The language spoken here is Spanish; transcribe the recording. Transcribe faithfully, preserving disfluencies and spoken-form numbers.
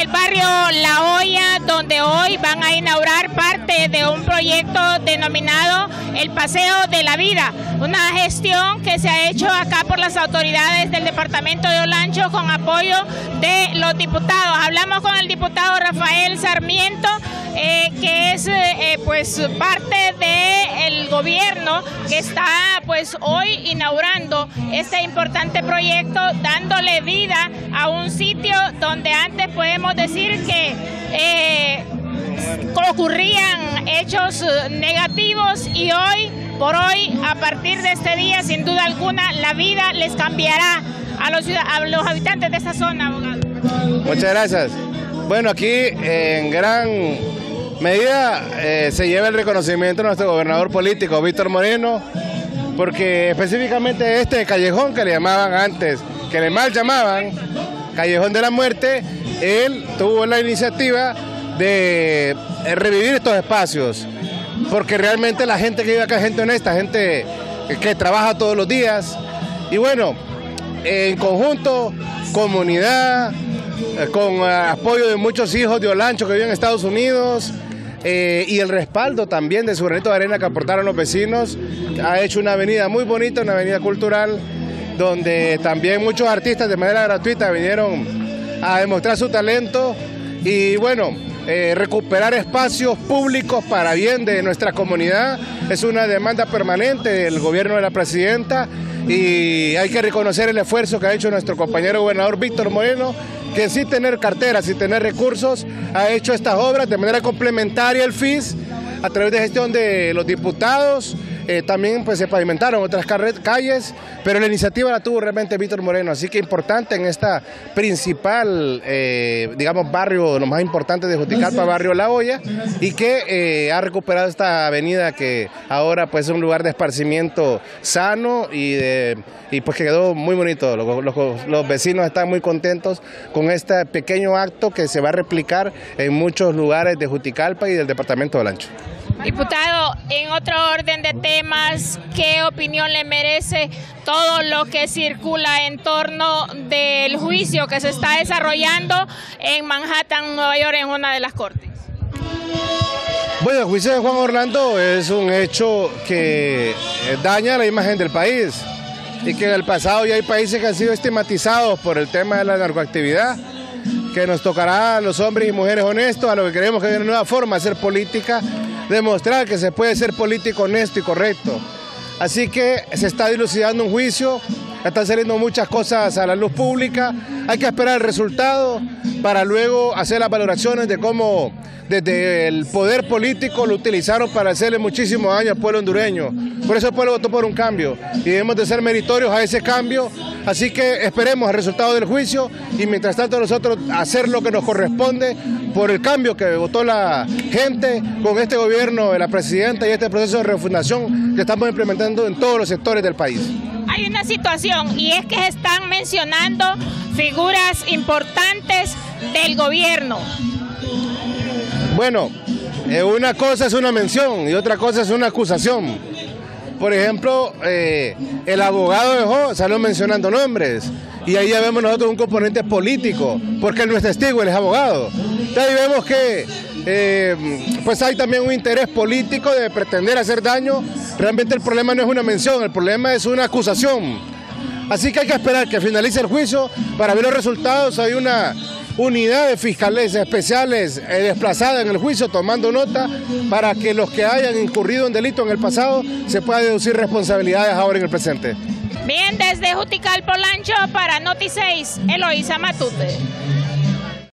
el barrio La Hoya, donde hoy van a inaugurar parte de un proyecto denominado el Paseo de la Vida, una gestión que se ha hecho acá por las autoridades del departamento de Olancho con apoyo de los diputados. Hablamos con el diputado Rafael Sarmiento, eh, que es eh, pues parte del gobierno que está pues hoy inaugurando este importante proyecto, dándole vida a un sitio donde antes podemos decir que eh, ocurrían hechos negativos, y hoy por hoy, a partir de este día, sin duda alguna, la vida les cambiará a los, a los habitantes de esta zona, abogado. Muchas gracias. Bueno, aquí en gran medida eh, se lleva el reconocimiento de nuestro gobernador político, Víctor Moreno, porque específicamente este callejón que le llamaban antes, que le mal llamaban Callejón de la Muerte, él tuvo la iniciativa de revivir estos espacios, porque realmente la gente que vive acá es gente honesta, gente que trabaja todos los días, y bueno, en conjunto, comunidad, con apoyo de muchos hijos de Olancho que viven en Estados Unidos, eh, y el respaldo también de su granito de arena que aportaron los vecinos, ha hecho una avenida muy bonita, una avenida cultural, donde también muchos artistas de manera gratuita vinieron a demostrar su talento y bueno, eh, recuperar espacios públicos para bien de nuestra comunidad es una demanda permanente del gobierno de la presidenta, y hay que reconocer el esfuerzo que ha hecho nuestro compañero gobernador Víctor Moreno, que sin tener cartera, sin tener recursos, ha hecho estas obras de manera complementaria al F I S, a través de gestión de los diputados. Eh, también pues se pavimentaron otras calles, pero la iniciativa la tuvo realmente Víctor Moreno, así que importante en esta principal, eh, digamos, barrio, lo más importante de Juticalpa, barrio La Hoya, y que eh, ha recuperado esta avenida que ahora pues es un lugar de esparcimiento sano y, de, y pues quedó muy bonito. Los, los, los vecinos están muy contentos con este pequeño acto que se va a replicar en muchos lugares de Juticalpa y del departamento de Olancho. Diputado, en otro orden de temas, ¿qué opinión le merece todo lo que circula en torno del juicio que se está desarrollando en Manhattan, Nueva York, en una de las cortes? Bueno, el juicio de Juan Orlando es un hecho que daña la imagen del país, y que en el pasado ya hay países que han sido estigmatizados por el tema de la narcoactividad, que nos tocará a los hombres y mujeres honestos, a lo que creemos que hay una nueva forma de hacer política, demostrar que se puede ser político honesto y correcto. Así que se está dilucidando un juicio, están saliendo muchas cosas a la luz pública, hay que esperar el resultado para luego hacer las valoraciones de cómo desde el poder político lo utilizaron para hacerle muchísimos daño al pueblo hondureño. Por eso el pueblo votó por un cambio y debemos de ser meritorios a ese cambio, así que esperemos el resultado del juicio y mientras tanto nosotros hacer lo que nos corresponde por el cambio que votó la gente con este gobierno de la presidenta y este proceso de refundación que estamos implementando en todos los sectores del país. Hay una situación, y es que se están mencionando figuras importantes del gobierno. Bueno, eh, una cosa es una mención y otra cosa es una acusación. Por ejemplo, eh, el abogado dejó, salió mencionando nombres, y ahí ya vemos nosotros un componente político, porque él no es testigo, él es abogado. Entonces ahí vemos que eh, pues hay también un interés político de pretender hacer daño. Realmente el problema no es una mención, el problema es una acusación. Así que hay que esperar que finalice el juicio para ver los resultados. Hay una unidad de fiscales especiales eh, desplazada en el juicio tomando nota para que los que hayan incurrido en delito en el pasado se puedan deducir responsabilidades ahora en el presente. Bien, desde Juticalpa, Olancho, para Noti seis, Eloísa Matute.